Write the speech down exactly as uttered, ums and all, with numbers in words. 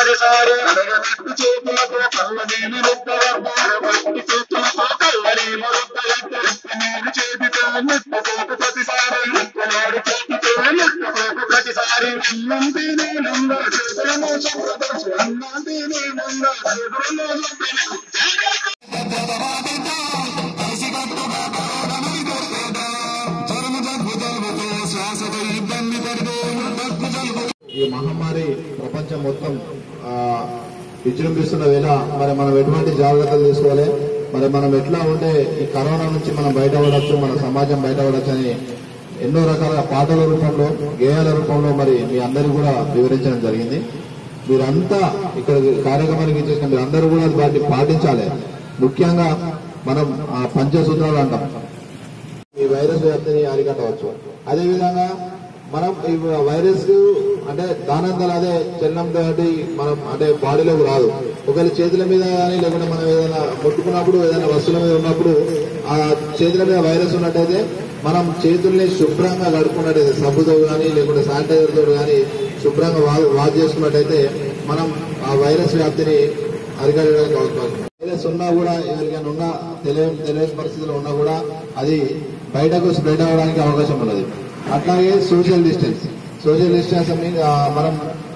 ప్రతిసారి అడగనట్టు చేతులతో కళ్ళనీళ్ళు రెప్పగట్టి చేతులతో కళ్ళనీళ్ళు రెప్పగట్టి నేను చేతితో నెట్టుకోకు ప్రతిసారి నెట్టునాడు చేతితో నెట్టుకోకు ప్రతిసారి అన్నంటే నేనుందా చేతులను సంప్రదర్శి అన్నంటే నేనుందా చేతులను ఈ మహమ్మారి ప్రపంచం మొత్తం విజృంభిస్తున్న వేళ మరి మనం ఎటువంటి జాగ్రత్తలు తీసుకోవాలి, మరి మనం ఎట్లా ఉంటే ఈ కరోనా నుంచి మనం బయటపడవచ్చు, మన సమాజం బయటపడచ్చు అని ఎన్నో రకాల పాటల రూపంలో గేయాల రూపంలో మరి మీ అందరూ కూడా వివరించడం జరిగింది. మీరంతా ఇక్కడ కార్యక్రమానికి ఇచ్చేసిన మీరు అందరూ కూడా వాటిని పాటించాలి. ముఖ్యంగా మనం పంచసూత్రాలు అంటాం, ఈ వైరస్ వ్యాప్తిని అరికట్టవచ్చు. అదేవిధంగా మనం ఈ వైరస్ అంటే దానంతరం అదే చలనంతో మనం అంటే బాడీలోకి రాదు. ఒకవేళ చేతుల మీద కానీ లేకుంటే మనం ఏదైనా ముట్టుకున్నప్పుడు ఏదైనా వస్తువుల మీద ఉన్నప్పుడు ఆ చేతుల మీద వైరస్ ఉన్నట్టయితే మనం చేతుల్ని శుభ్రంగా కడుక్కున్నట్టయితే సబ్బుతో కానీ లేకుంటే శానిటైజర్ తో కానీ శుభ్రంగా వాష్ చేసుకున్నట్టయితే మనం ఆ వైరస్ వ్యాప్తిని అరికట్టడానికి అవుతుంది. వైరస్ ఉన్నా కూడా ఎవరికైనా ఉన్నా తెలియని తెలియని పరిస్థితుల్లో ఉన్నా కూడా అది బయటకు స్ప్రెడ్ అవ్వడానికి అవకాశం ఉన్నది. అట్లాగే సోషల్ డిస్టెన్స్ సోషల్ డిస్టెన్స్ మనం